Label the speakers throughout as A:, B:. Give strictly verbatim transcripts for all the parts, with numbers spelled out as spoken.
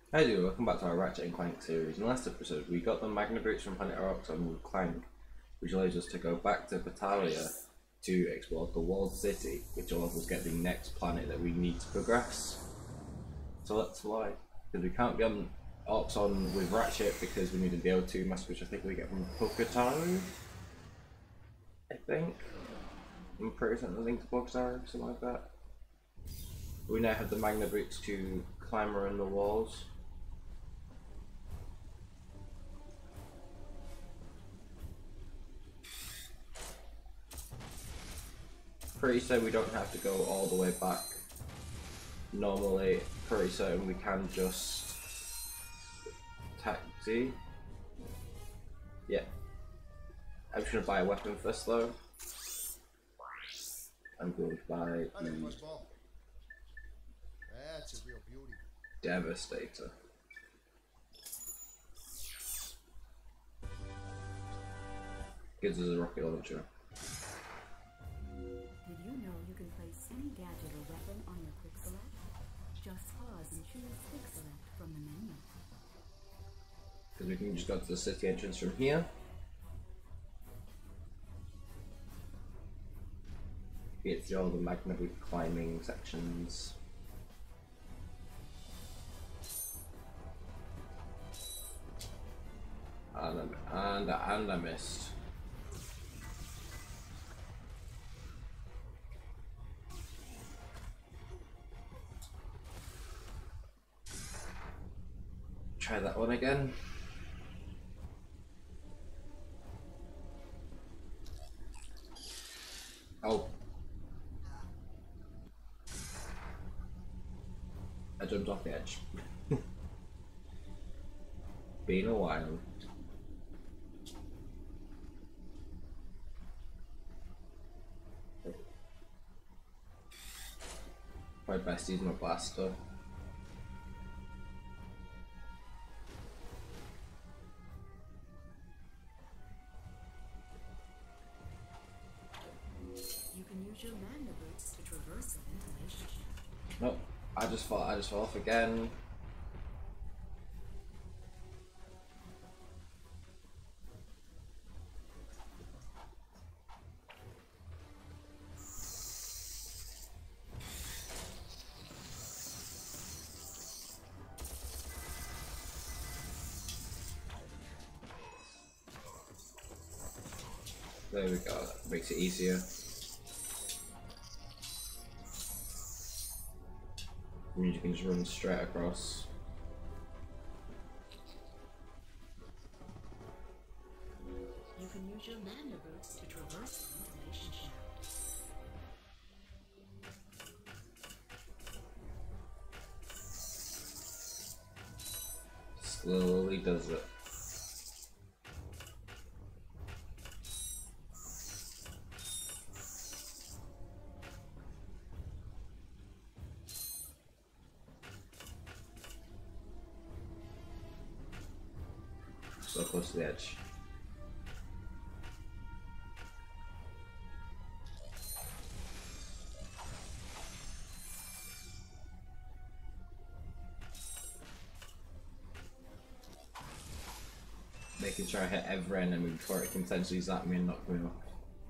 A: Hey dude, welcome back to our Ratchet and Clank series. In the last episode, we got the Magna Boots from Planet Roxxon with Clank, which allows us to go back to Batalia to explore the walled city, which allows us to get the next planet that we need to progress. So that's why, because we can't be on Roxxon with Ratchet because we need the O two mask, which I think we get from Poketaro. I think. I'm pretty certain the link to Poketaro, something like that. We now have the Magna Boots to climb around the walls. Pretty certain we don't have to go all the way back. Normally, pretty certain we can just taxi. Yeah. I'm just gonna buy a weapon first though. I'm going to buy the
B: That's a real beauty.
A: Devastator. Gives us a rocket launcher.
C: Did you know you can place any gadget or weapon on your quick select? Just pause and choose quick select from the menu.
A: Because we can just go to the city entrance from here. Get through all the Magna Boot climbing sections. And I, and, and I missed. Try that one again. Oh. I jumped off the edge. Been a while. My bestie's my blaster.
C: You can use your Magna Boots to traverse the ventilation shaft.
A: Nope. I just fall I just fall off again. There we go, that makes it easier. And you can just run straight across.
C: You can use your Magna Boots to traverse the ventilation shaft.
A: Slowly does it. So close to the edge. Making sure I hit every enemy before it can potentially zap me and knock me off.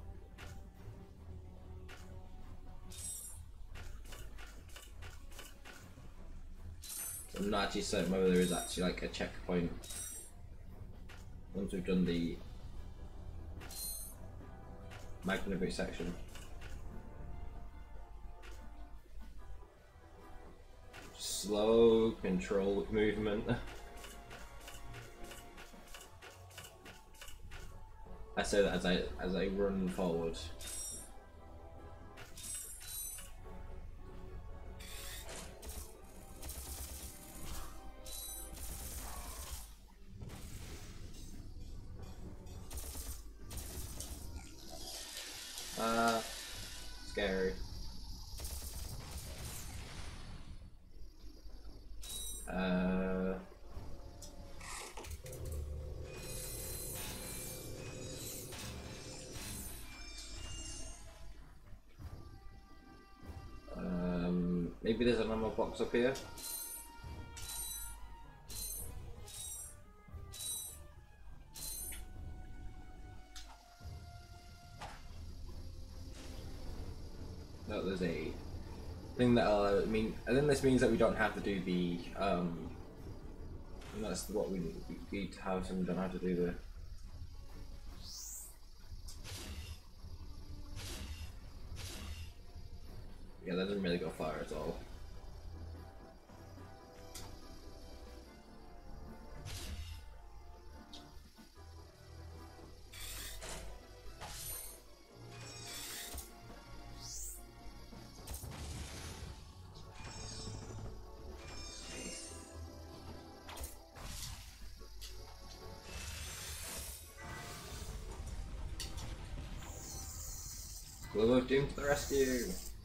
A: So I'm not actually certain whether there is actually like a checkpoint once we've done the Magna Boot section. Slow, controlled movement. I say that as I as I run forward. Uh, scary. Uh, um, maybe there's an ammo box up here. that there's a thing that uh, I mean, and then this means that we don't have to do the um, and that's what we need to have, so we don't have to do the. Yeah, that doesn't really go far at all. Glue of Doom to the rescue!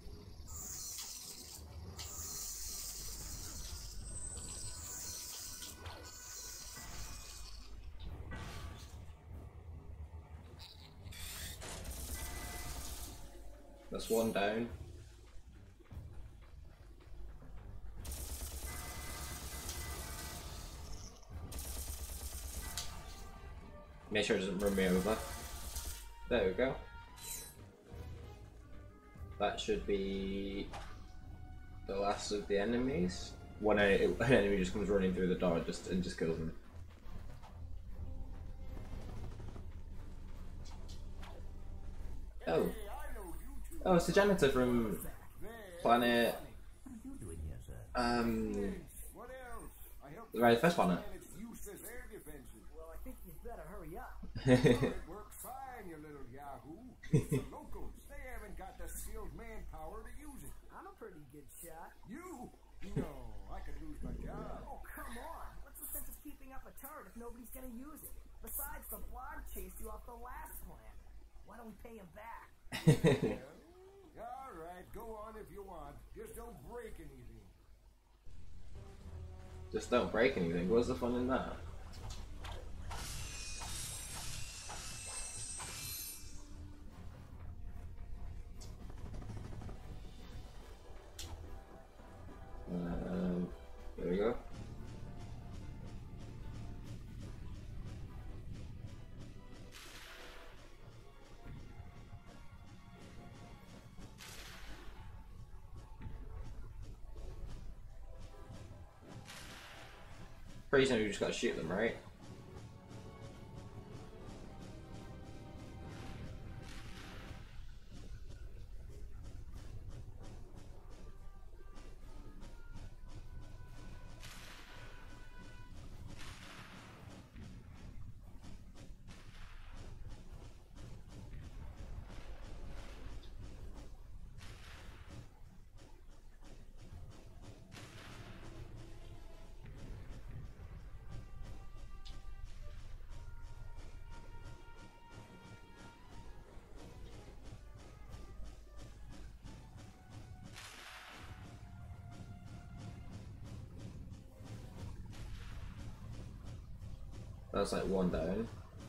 A: That's one down. Make sure it doesn't run me over. There we go. That should be the last of the enemies. One enemy, an enemy just comes running through the door and just and just kills him. Oh. Oh, it's the janitor from planet. Um. Right, the first planet.
B: Well, I think you'd better hurry up. It works fine, you little yahoo. The locals, they haven't got the skilled manpower to use it. I'm a pretty good shot. You? No, I could lose my job. Oh, come on. What's the sense of keeping up a turret if nobody's gonna use it? Besides, the blonde chased you off the last plan. Why don't we pay him back? Well, all right, go on if you want. Just don't break anything.
A: Just don't break anything. What's the fun in that? Um, there we go. Pretty soon you just gotta shoot them, right? That's like one down.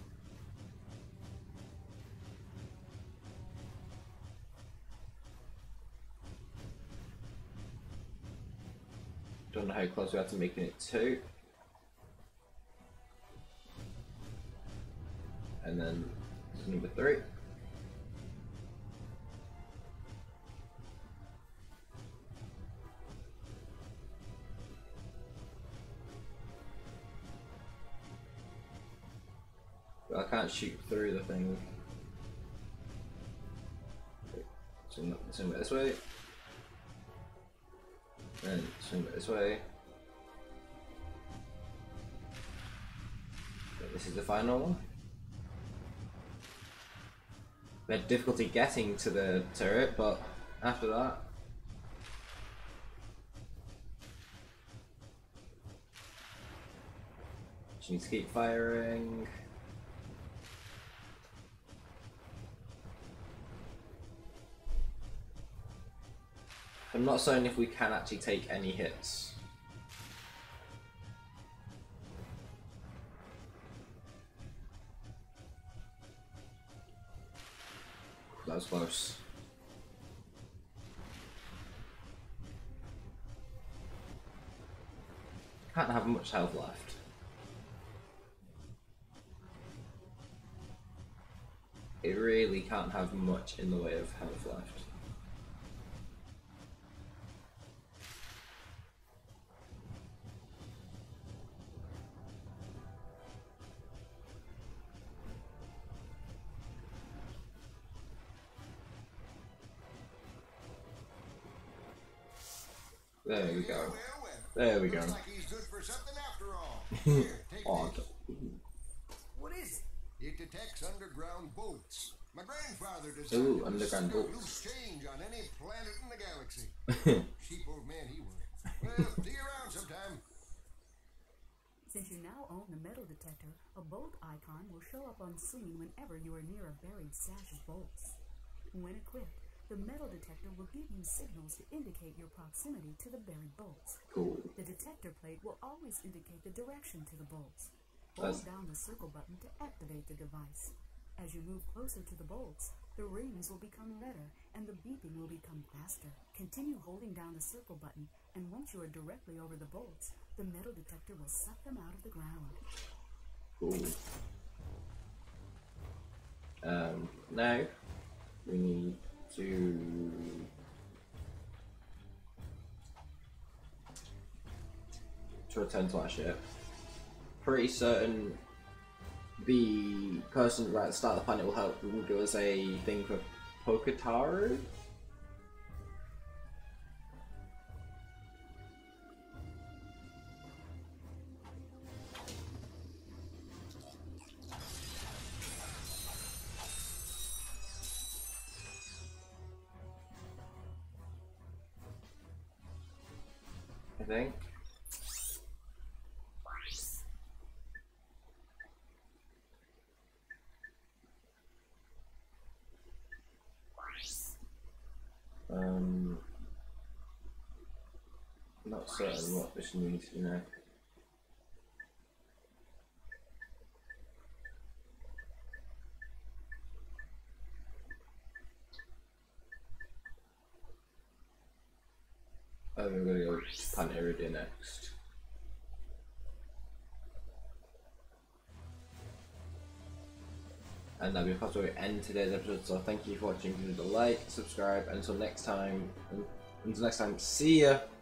A: Don't know how close we are to making it two. And then this is number three. I can't shoot through the thing. Swing, swing it this way. And swing it this way. But this is the final one. We had difficulty getting to the turret, but after that. Just need to keep firing. I'm not certain if we can actually take any hits. That was close. Can't have much health left. It really can't have much in the way of health left. There we go.
B: Well, well, well.
A: There we go.
B: Looks like he's good for something after all. Here, take
A: Oh,
B: this. What is it? It detects underground bolts. My grandfather designed
A: Ooh,
B: it to
A: underground
B: suck out
A: bolts.
B: loose change on any planet in the galaxy. Cheap old man he was. Well, see you around sometime.
C: Since you now own the metal detector, a bolt icon will show up on screen whenever you are near a buried stash of bolts. When equipped, the metal detector will give you signals to indicate your proximity to the buried bolts.
A: Cool.
C: The detector plate will always indicate the direction to the bolts.
A: That's-
C: Hold down the circle button to activate the device. As you move closer to the bolts, the rings will become redder and the beeping will become faster. Continue holding down the circle button, and once you are directly over the bolts, the metal detector will suck them out of the ground.
A: Cool. Um, now we need to to return to our ship. Pretty certain the person right at the start of the planet will help will give us a thing for Poketaru. I think. Um, not certain what this means, you know. Oh, we're gonna go Planet Iridia next. And that'll be the place where we end today's episode. So thank you for watching. Give it a like, subscribe, and until next time. Until next time, see ya.